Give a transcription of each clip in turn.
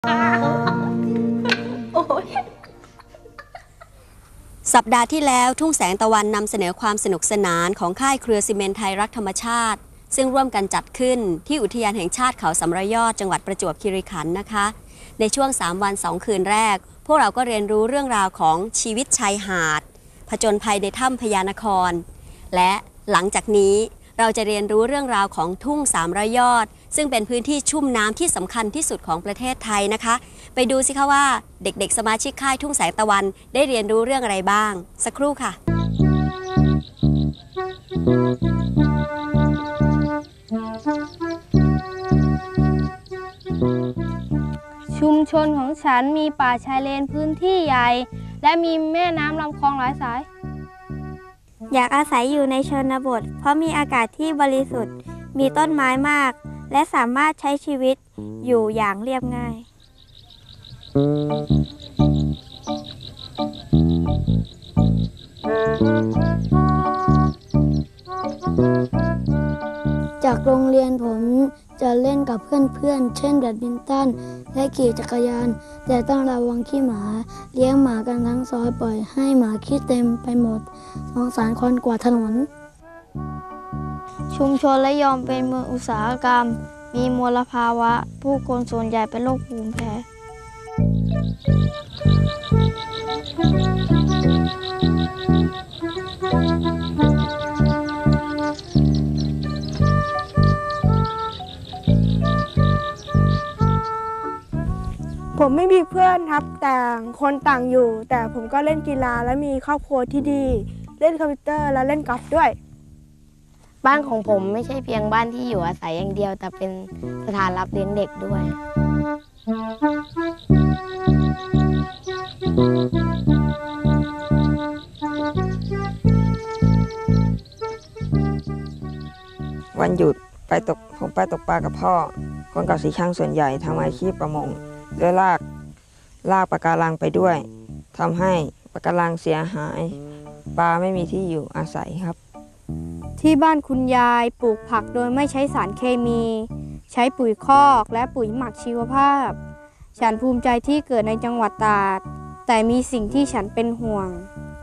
สัปดาห์ที่แล้วทุ่งแสงตะวันนำเสนอความสนุกสนานของค่ายเครือซีเมนต์ไทยรักธรรมชาติซึ่งร่วมกันจัดขึ้นที่อุทยานแห่งชาติเขาสำระยอดจังหวัดประจวบคีรีขันธ์นะคะในช่วง3 วัน 2 คืนแรกพวกเราก็เรียนรู้เรื่องราวของชีวิตชายหาดผจญภัยในถ้ำพญานครและหลังจากนี้เราจะเรียนรู้เรื่องราวของทุ่ง300 ยอดซึ่งเป็นพื้นที่ชุ่มน้ำที่สำคัญที่สุดของประเทศไทยนะคะไปดูสิคะว่าเด็กๆสมาชิกค่ายทุ่งแสงตะวันได้เรียนรู้เรื่องอะไรบ้างสักครู่ค่ะชุมชนของฉันมีป่าชายเลนพื้นที่ใหญ่และมีแม่น้ำลำคลองหลายสายอยากอาศัยอยู่ในชนบทเพราะมีอากาศที่บริสุทธิ์มีต้นไม้มากและสามารถใช้ชีวิตอยู่อย่างเรียบง่ายจากโรงเรียนผมจะเล่นกับเพื่อนๆเช่นแบดมินตันและขี่จักรยานแต่ต้องระวังขี้หมาเลี้ยงหมากันทั้งซอยปล่อยให้หมาขี้เต็มไปหมดสงสารคนกวาดถนนชุมชนระยองเป็นเมืองอุตสาหกรรมมีมลภาวะผู้คนส่วนใหญ่เป็นโรคภูมิแพ้ผมไม่มีเพื่อนครับต่างคนต่างอยู่แต่ผมก็เล่นกีฬาและมีครอบครัวที่ดีเล่นคอมพิวเตอร์และเล่นกอล์ฟด้วยบ้านของผมไม่ใช่เพียงบ้านที่อยู่อาศัยอย่างเดียวแต่เป็นสถานรับเลี้ยงเด็กด้วยวันหยุดผมไปตกปลากับพ่อคนกับสีช่างส่วนใหญ่ทำอาชีพประมงด้วยลากปะการังไปด้วยทำให้ปะการังเสียหายปลาไม่มีที่อยู่อาศัยครับที่บ้านคุณยายปลูกผักโดยไม่ใช้สารเคมีใช้ปุ๋ยคอกและปุ๋ยหมักชีวภาพฉันภูมิใจที่เกิดในจังหวัดตราดแต่มีสิ่งที่ฉันเป็นห่วง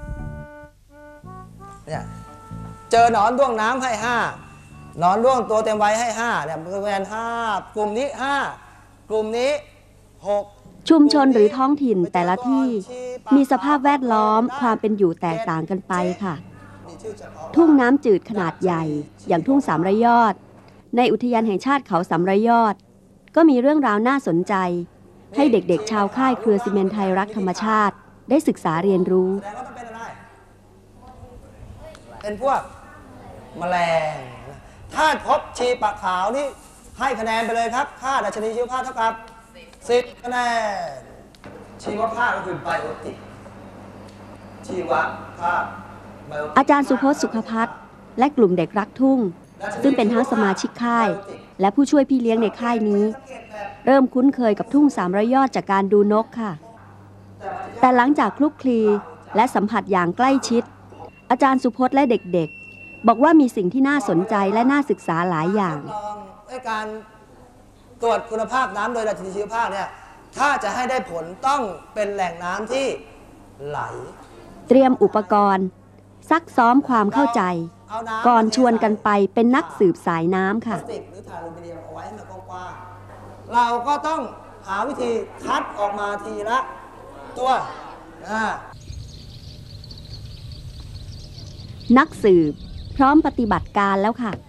เนี่ยเจอหนอนด้วงน้ำให้5หนอนด้วงตัวเต็มวัยให้5เนี่ยบริเวณ5กลุ่มนี้5กลุ่มนี้6 ชุมชนหรือท้องถิ่นแต่ละที่มีสภาพแวดล้อมความเป็นอยู่แตกต่างกันไปค่ะทุ่งน้ำจืดขนาดใหญ่อย่างทุ่ง300 ยอดในอุทยานแห่งชาติเขา300 ยอดก็มีเรื่องราวน่าสนใจให้เด็กๆชาวค่ายเครือซีเมนต์ไทยรักธรรมชาติได้ศึกษาเรียนรู้เป็นพวกแมลงถ้าพบชีปะขาวนี่ให้คะแนนไปเลยครับค่าดัชนีชีวภาพเท่ากับ10 คะแนนชีวภาพก็คือไบโอติกชีวภาพอาจารย์สุพจน์สุขภัทรและกลุ่มเด็กรักทุ่งซึ่งเป็นทั้งสมาชิกค่ายและผู้ช่วยพี่เลี้ยงในค่ายนี้เริ่มคุ้นเคยกับทุ่ง300 ยอดจากการดูนกค่ะแต่หลังจากคลุกคลีและสัมผัสอย่างใกล้ชิดอาจารย์สุพจน์และเด็กๆบอกว่ามีสิ่งที่น่าสนใจและน่าศึกษาหลายอย่างการตรวจคุณภาพน้ำโดยดัชนีชีวภาพเนี่ยถ้าจะให้ได้ผลต้องเป็นแหล่งน้ำที่ไหลเตรียมอุปกรณ์ซักซ้อมความเข้าใจก่อนชวนกันไปเป็นนักสืบสายน้ำค่ะหรือถ่านอลูมิเนียมเอาไว้ให้มันกว้างๆเราก็ต้องหาวิธีคัดออกมาทีละตัวนักสืบพร้อมปฏิบัติการแล้วค่ะ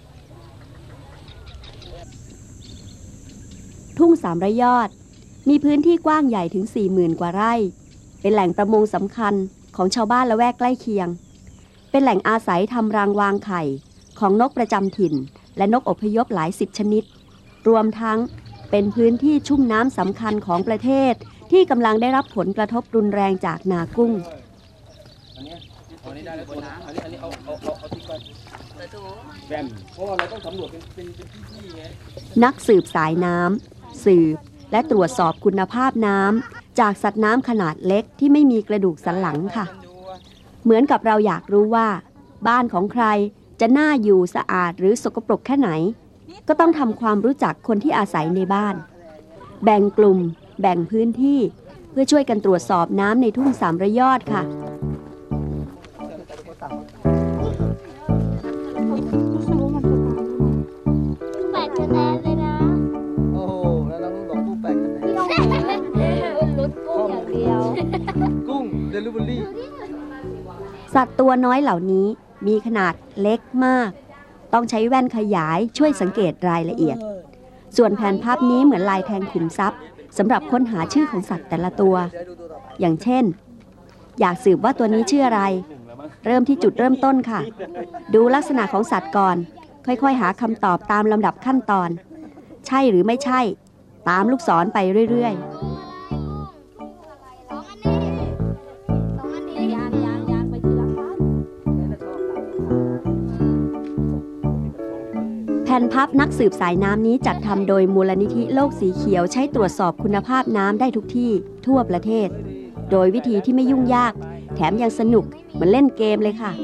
ทุ่ง300 ยอดมีพื้นที่กว้างใหญ่ถึง 40,000 กว่าไร่เป็นแหล่งประมงสำคัญของชาวบ้านละแวกใกล้เคียงเป็นแหล่งอาศัยทำรังวางไข่ของนกประจำถิ่นและนกอพยพหลาย10 ชนิดรวมทั้งเป็นพื้นที่ชุ่มน้ำสำคัญของประเทศที่กำลังได้รับผลกระทบรุนแรงจากนากุ้งนักสืบสายน้ำสืบและตรวจสอบคุณภาพน้ำจากสัตว์น้ำขนาดเล็กที่ไม่มีกระดูกสันหลังค่ะเหมือนกับเราอยากรู้ว่าบ้านของใครจะน่าอยู่สะอาดหรือสกปรกแค่ไหนก็ต้องทำความรู้จักคนที่อาศัยในบ้านแบ่งกลุ่มแบ่งพื้นที่เพื่อช่วยกันตรวจสอบน้ำในทุ่งสามระยอดค่ะ 8 คะแนนเลยนะโอ้โหแล้วน้องบอกกุ้ง8 คะแนนลุ้นกุ้งอย่างเดียวกุ้งเดลิเวอรี่สัตว์ตัวน้อยเหล่านี้มีขนาดเล็กมาก ต้องใช้แว่นขยายช่วยสังเกตรายละเอียด ส่วนแผนภาพนี้เหมือนลายแทงขุมทรัพย์สำหรับค้นหาชื่อของสัตว์แต่ละตัว อย่างเช่น อยากสืบว่าตัวนี้ชื่ออะไร เริ่มที่จุดเริ่มต้นค่ะ ดูลักษณะของสัตว์ก่อน ค่อยๆหาคำตอบตามลำดับขั้นตอน ใช่หรือไม่ใช่ ตามลูกศรไปเรื่อยๆ แผ่นพับนักสืบสายน้ำนี้จัดทำโดยมูลนิธิโลกสีเขียวใช้ตรวจสอบคุณภาพน้ำได้ทุกที่ทั่วประเทศ โดยวิธีที่ไม่ยุ่งยาก แถมยังสนุกเหมือนเล่นเกมเลยค่ะ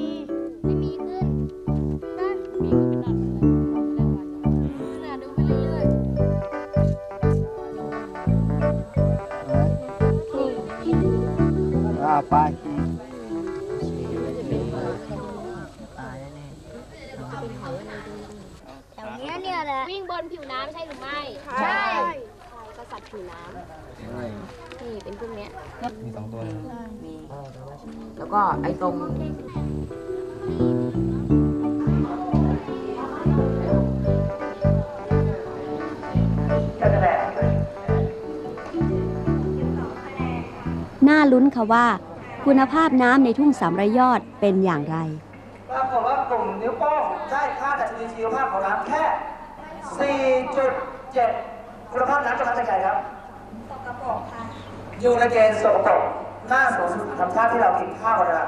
ไปเนี่ยแหละวิ่งบนผิวน้ำใช่หรือไม่ ใช่ก็สัตว์ผิวน้ำนี่เป็นพวกเนี้ยมี2 ตัวแล้วก็ไอ้ตรงน่าลุ้นค่ะว่า คุณภาพน้ำในทุ่งสามระยอดเป็นอย่างไรปรากฏว่ากลุ่มนิ้วโป้งได้ค่าดัชนีชีวภาพของน้ำแค่ 4.7 คุณภาพน้ำจะเป็นยังไงครับสกปรกค่ะอยู่ในเกณฑ์สกปรกหน้าสูงสุดธรรมชาติที่เรากินข้าวกันนะ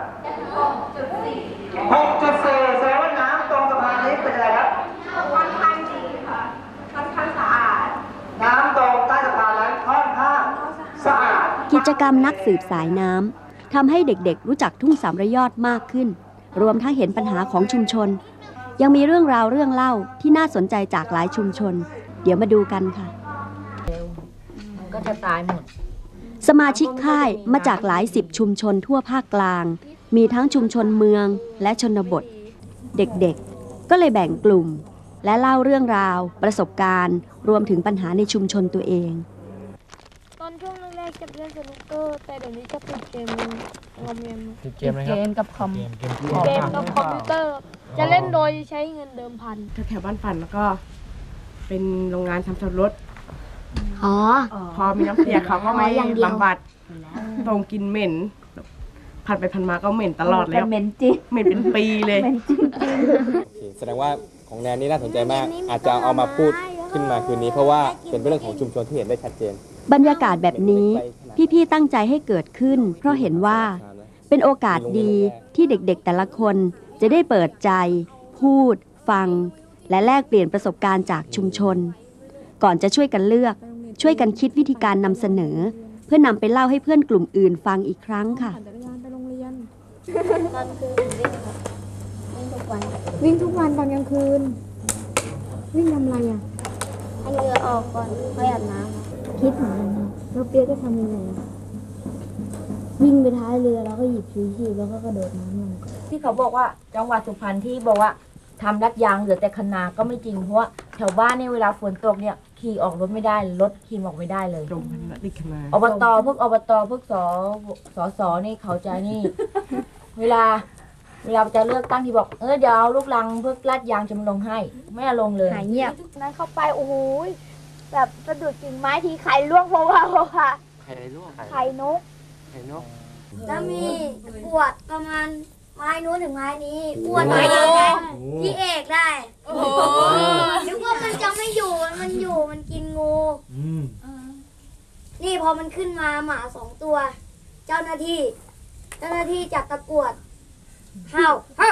6.4 แสดงว่าน้ำตรงสะพานนี้เป็นอะไรครับค่อนข้างดีค่ะค่อนข้างสะอาดน้ำตรงใต้สะพานนั้นค่อนข้างสะอาดกิจกรรมนักสืบสายน้ำทำให้เด็กๆรู้จักทุ่งสามระยอดมากขึ้น รวมทั้งเห็นปัญหาของชุมชน ยังมีเรื่องราวเรื่องเล่าที่น่าสนใจจากหลายชุมชน เดี๋ยวมาดูกันค่ะมันก็จะตายหมดสมาชิกค่ายมาจากหลายสิบชุมชนทั่วภาคกลาง มีทั้งชุมชนเมืองและชนบท เด็กๆก็เลยแบ่งกลุ่ม และเล่าเรื่องราว ประสบการณ์ รวมถึงปัญหาในชุมชนตัวเองตอนช่วงแรกๆจะเล่นสนุกเกอร์แต่เดี๋ยวนี้จะติดเกมงอมแงมเกมกับคอมเกมกับคอมพิวเตอร์ จะเล่นโดยใช้เงินเดิมพันแถวบ้านปั่นแล้วก็เป็นโรงงานทำสับปะรดอ๋อพอมีน้ำเสียเขาก็ไม่อย่างเดียวบำบัดตรงกินเหม็นผัดไปพันมาก็เหม็นตลอดแล้วเหม็นจริงเหม็นเป็นปีเลยแสดงว่าของแนนนี่น่าสนใจมาก อาจจะเอามาพูดขึ้นมาคืนนี้เพราะว่าเป็นเรื่องของชุมชนที่เห็นได้ชัดเจนบรรยากาศแบบนี้พี่ๆตั้งใจให้เกิดขึ้น เพราะเห็นว่าเป็นโอกาสดีที่เด็กๆแต่ละคนจะได้เปิดใจ พูด ฟัง และแลกเปลี่ยนประสบการณ์จากชุมชน ก่อนจะช่วยกันเลือก ช่วยกันคิดวิธีการนำเสนอ เพื่อนำไปเล่าให้เพื่อนกลุ่มอื่นฟังอีกครั้งค่ะวิ่งทุกวันตอนกลางคืน วิ่งทำอะไรอ่ะให้เหงื่อออกก่อนค่อยอาบน้คิดเหมือนกันครับแล้วเปียกจะทำยังไงวิ่งไปท้ายเรือแล้วก็หยิบชูชีพแล้วก็กระโดดน้ำลงที่เขาบอกว่าจังหวัดสุพรรณที่บอกว่าทำลัดยางเหลือแต่คะนาก็ไม่จริงเพราะว่าแถวบ้านเนี่ยเวลาฝนตกเนี่ยขี่ออกรถไม่ได้รถขี่ออกไม่ได้เลยตรงพันละติดขนาอบตพวกอบตพวกสนี่เขาจะนี่ เวลาจะเลือกตั้งที่บอกเดี๋ยวเอาลูกลังเพื่อลาดยางจะมาลงให้ไม่เอาลงเลยำหายเงียบนั้นเข้าไปโอ้โหแบบสะดุดกิ่งไม้ทีไข่ล่วงโผล่ค่ะใครร่วงไข่นกใครนกแล้วมีปวดประมาณไม้นู้นถึงไม้นี้ปวดไม้ยังไงพี่เอกได้นึกว่ามันจะไม่อยู่มันอยู่มันกินงูนี่พอมันขึ้นมาหมา2 ตัว เจ้าหน้าที่จับตะกรวดเห่า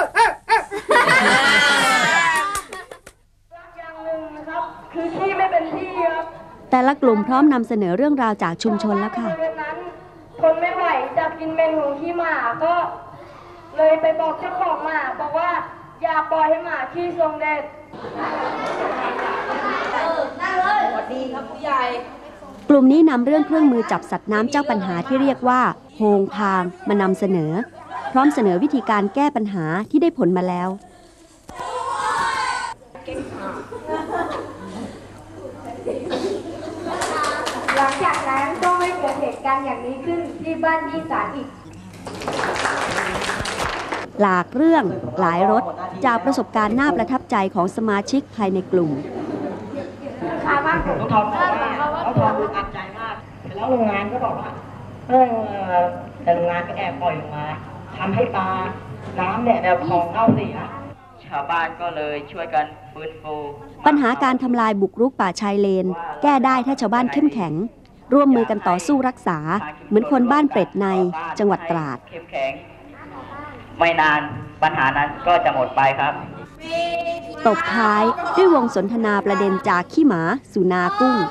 แต่ละกลุ่มพร้อมนำเสนอเรื่องราวจากชุมชนแล้วค่ะทนไม่ไหวจากกินเมนของขี้หมาก็เลยไปบอกเจ้าของหมาบอกว่าอย่าปล่อยให้หมาขี้ทรงเด็ดสวัสดีครับผู้ใหญ่กลุ่มนี้นำเรื่องเครื่องมือจับสัตว์น้ำเจ้าปัญหาที่เรียกว่าโฮงพางมานำเสนอพร้อมเสนอวิธีการแก้ปัญหาที่ได้ผลมาแล้วหลังจากนั้นก็ไม่เกิดเหตุการณ์อย่างนี้ขึ้นที่บ้านยี่สานอีกหลากเรื่องหลายรสจากประสบการณ์น่าประทับใจของสมาชิกภายในกลุ่มเขาอัดใจมากแล้วโรงงานก็บอกว่าแต่โรงงานก็แอบปล่อยลงมาทำให้ปลาน้ำเนี่ยของเน่าเสียชาวบ้านก็เลยช่วยกันฟื้นฟูปัญหาการทำลายบุกรุกป่าชายเลนแก้ได้ถ้าชาวบ้านเข้มแข็งร่วมมือกันต่อสู้รักษาเหมือนคนบ้านเปร็ดในจังหวัดตราดเข้มแข็งไม่นานปัญหานั้นก็จะหมดไปครับตบท้ายด้วยวงสนทนาประเด็นจากขี้หมาสู่นากุ้ง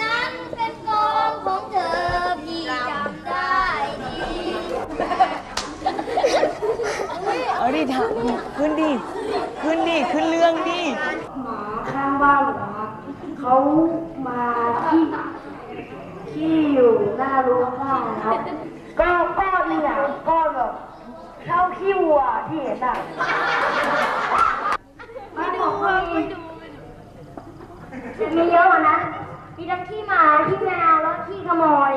เอาดิถามขึ้นดิขึ้นเรื่องดิหมาข้างบ้านเหรอเขามาที่อยู่หน้ารั้วบ้านครับก็เนี่ยก็แบบเข้าขี้วัวที่เห็นอ่ะไม่ดูมีเยอะกว่านั้นมีทั้งขี้หมาขี้แมวแล้วขี้ขโมย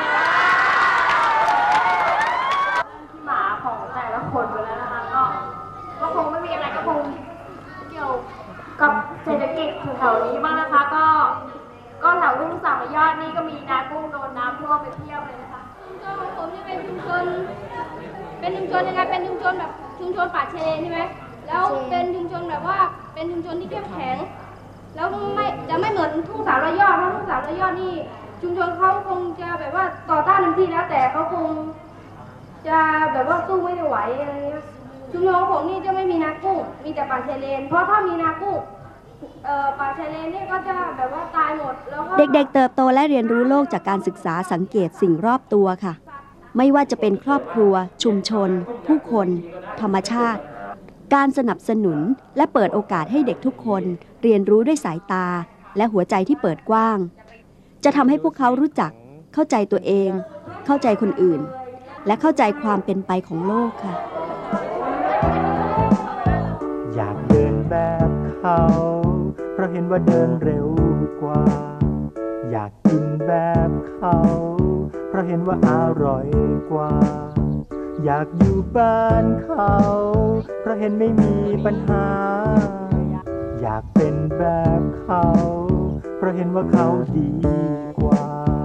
ขี้หมาของแต่ละคนไปแล้วนะคะก็คงไม่มีอะไรก็คงเกี่ยวกับเศรษฐกิจแถวนี้บ้างนะคะก็แถวรุ่งสามยอดนี่ก็มีนากุ้งโดนน้ำท่วมไปเที่ยวเลยนะคะก็ของผมจะเป็นชุมชนยังไงเป็นชุมชนแบบชุมชนป่าเชใช่ไหมแล้วเป็นชุมชนแบบว่าเป็นชุมชนที่เข้มแข็งแล้วจะไม่เหมือนทุ่งสามร้อยยอดเพราะทุ่งสามร้อยยอดนี่ชุมชนเขาคงจะแบบว่าต่อต้านเต็มที่แล้วแต่เขาคงจะแบบว่าสู้ไม่ไหวอะไรเงี้ยชุมชนของผมนี่จะไม่มีนากุ้งมีแต่ป่าชายเลนเพราะถ้ามีนากุ้งป่าชายเลนนี่ก็จะแบบว่าตายหมดแล้วก็เด็กๆเติบโตและเรียนรู้โลกจากการศึกษาสังเกตสิ่งรอบตัวค่ะไม่ว่าจะเป็นครอบครัวชุมชนผู้คนธรรมชาติการสนับสนุนและเปิดโอกาสให้เด็กทุกคนเรียนรู้ด้วยสายตาและหัวใจที่เปิดกว้างจะทำให้พวกเขารู้จักเข้าใจตัวเองเข้าใจคนอื่นและเข้าใจความเป็นไปของโลกค่ะอยากเดินแบบเขาเพราะเห็นว่าเดินเร็วกว่าอยากกินแบบเขาเพราะเห็นว่าอร่อยกว่าอยากอยู่บ้านเขาเพราะเห็นไม่มีปัญหาอยากเป็นแบบเขาเพราะเห็นว่าเขาดีกว่า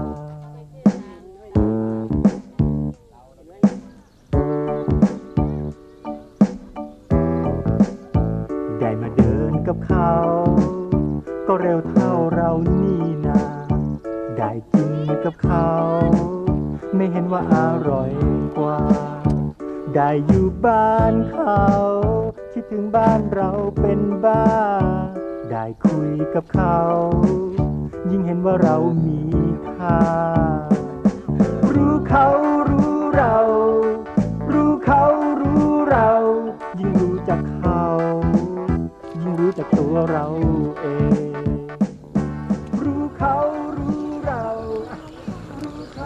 ได้มาเดินกับเขาก็เร็วเท่าเรานี่นาได้กินกับเขาไม่เห็นว่าอร่อยกว่าได้อยู่บ้านเขาคิดถึงบ้านเราเป็นบ้าได้คุยกับเขายิ่งเห็นว่าเรามีค่ารู้เขารู้เรารู้เขารู้เรายิ่งรู้จักเขายิ่งรู้จักตัวเราเองรู้เขารู้เรารู้เขา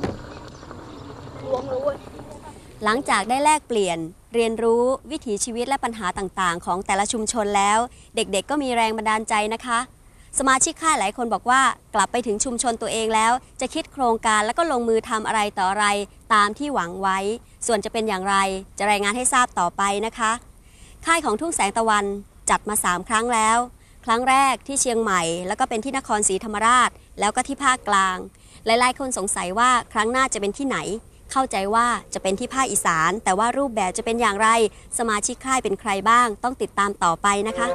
หลังจากได้แลกเปลี่ยนเรียนรู้วิถีชีวิตและปัญหาต่างๆของแต่ละชุมชนแล้วเด็กๆก็มีแรงบันดาลใจนะคะสมาชิกค่ายหลายคนบอกว่ากลับไปถึงชุมชนตัวเองแล้วจะคิดโครงการแล้วก็ลงมือทำอะไรต่ออะไรตามที่หวังไว้ส่วนจะเป็นอย่างไรจะรายงานให้ทราบต่อไปนะคะค่ายของทุ่งแสงตะวันจัดมา3 ครั้งแล้วครั้งแรกที่เชียงใหม่แล้วก็เป็นที่นครศรีธรรมราชแล้วก็ที่ภาคกลางหลายๆคนสงสัยว่าครั้งหน้าจะเป็นที่ไหนเข้าใจว่าจะเป็นที่ภาคอีสานแต่ว่ารูปแบบจะเป็นอย่างไรสมาชิกค่ายเป็นใครบ้างต้องติดตามต่อไปนะคะ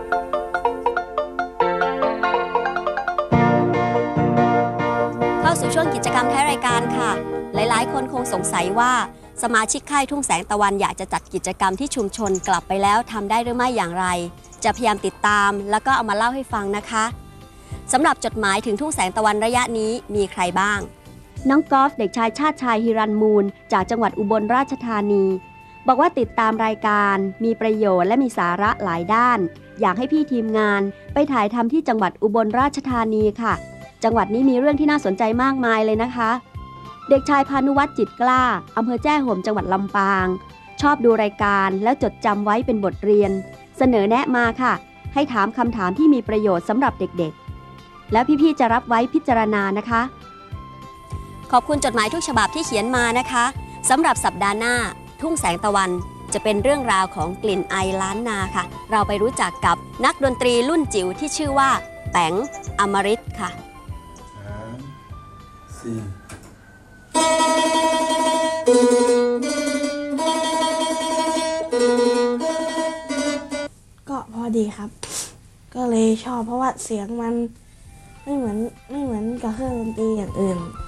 เข้าสู่ช่วงกิจกรรมท้ายรายการค่ะหลายๆคนคงสงสัยว่าสมาชิกค่ายทุ่งแสงตะวันอยากจะจัดกิจกรรมที่ชุมชนกลับไปแล้วทำได้หรือไม่อย่างไรจะพยายามติดตามแล้วก็เอามาเล่าให้ฟังนะคะสำหรับจดหมายถึงทุ่งแสงตะวันระยะนี้มีใครบ้างน้องกอล์ฟเด็กชายชาติชายฮิรันมูลจากจังหวัดอุบลราชธานีบอกว่าติดตามรายการมีประโยชน์และมีสาระหลายด้านอยากให้พี่ทีมงานไปถ่ายทำที่จังหวัดอุบลราชธานีค่ะจังหวัดนี้มีเรื่องที่น่าสนใจมากมายเลยนะคะ เด็กชายพานุวัฒน์จิตกล้าอำเภอแจ้ห่มจังหวัดลำปางชอบดูรายการแล้วจดจำไว้เป็นบทเรียนเสนอแนะมาค่ะให้ถามคำถามที่มีประโยชน์สำหรับเด็กๆแล้วพี่ๆจะรับไว้พิจารณานะคะขอบคุณจดหมายทุกฉบับที่เขียนมานะคะสำหรับสัปดาห์หน้าทุ่งแสงตะวันจะเป็นเรื่องราวของกลิ่นไอล้านนาค่ะเราไปรู้จักกับนักดนตรีรุ่นจิ๋วที่ชื่อว่าแป๋งอมฤตค่ะก็พอดีครับก็เลยชอบเพราะว่าเสียงมันไม่เหมือนกับเครื่องดนตรีอย่างอื่น